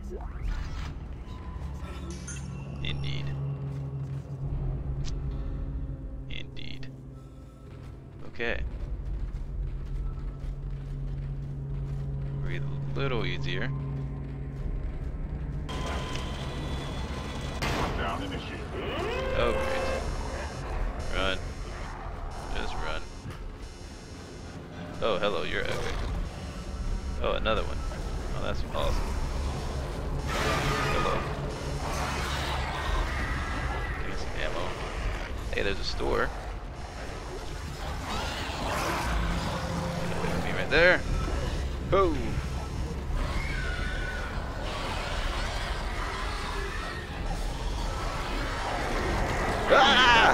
Indeed. Indeed. Okay. Breathe a little easier. Oh, great. Run. Just run. Oh, hello, you're ugly. Oh, another one. Oh, that's awesome. Hello. Getting some ammo. Hey, there's a store. Wait for me right there. Oh! Ah!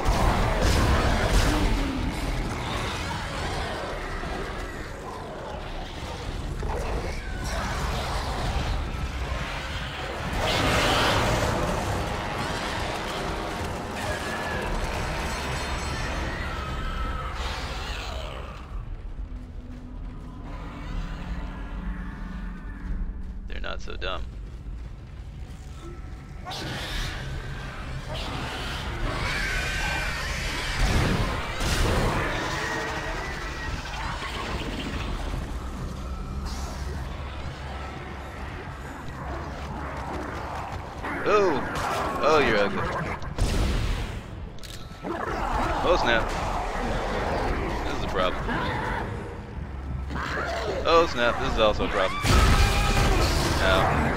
They're not so dumb. Oh! Oh, you're ugly. Oh, snap. This is a problem. Oh, snap. This is also a problem. Ow.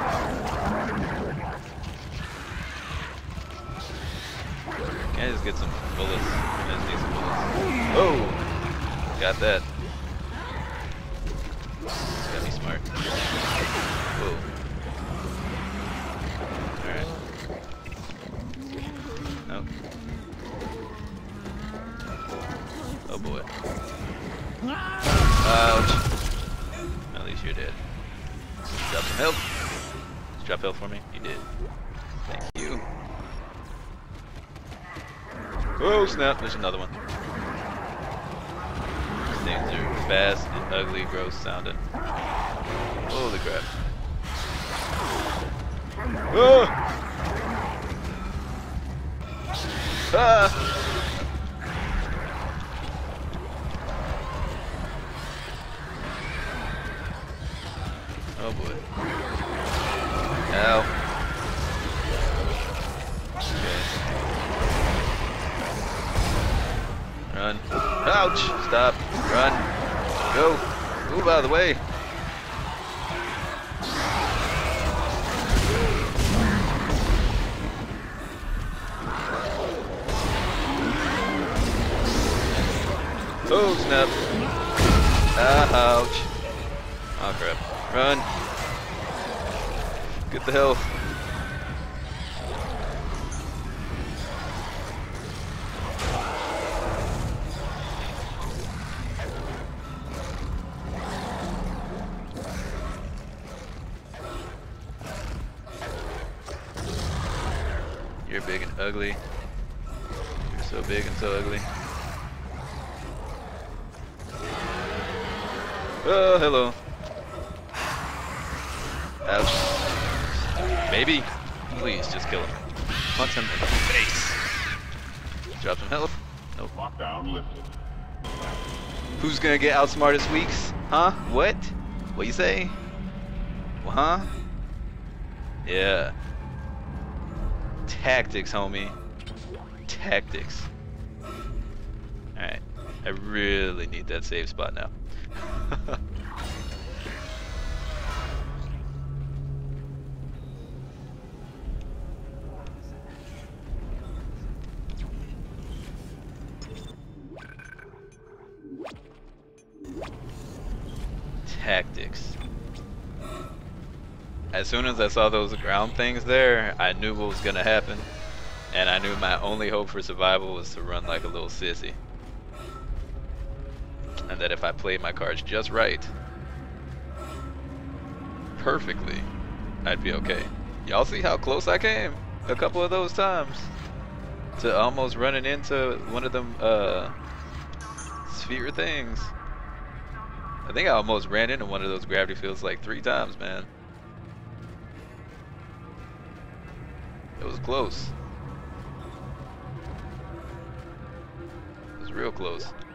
Can I just get some bullets? I just need some bullets. Oh! Got that. Gotta be smart. Whoa. Alright. Nope. Oh boy. Ouch. At least you're dead. Drop some health. Just drop health for me. You did. Thank you. Oh snap! There's another one. These things are fast and ugly, gross sounding. Holy crap! Oh! Ah! Oh boy. Ow. Okay. Run. Ouch! Stop. Run. Go. Move out of the way. Oh snap. Ah, ouch. Oh crap. Run. Get the hell. You're big and ugly. You're so big and so ugly. Oh, hello. Ouch. Maybe? Please, just kill him. Punch him in the face. Drop some health. Nope. Lockdown lifted. Who's gonna get outsmarted this week? Huh? What? What you say? Well, huh? Yeah. Tactics, homie. Tactics. Alright. I really need that save spot now. Tactics. As soon as I saw those ground things there, I knew what was gonna happen. And I knew my only hope for survival was to run like a little sissy. And that if I played my cards just right, perfectly, I'd be okay. Y'all see how close I came a couple of those times to almost running into one of them sphere things. I think I almost ran into one of those gravity fields like 3 times, man. was close. It was real close.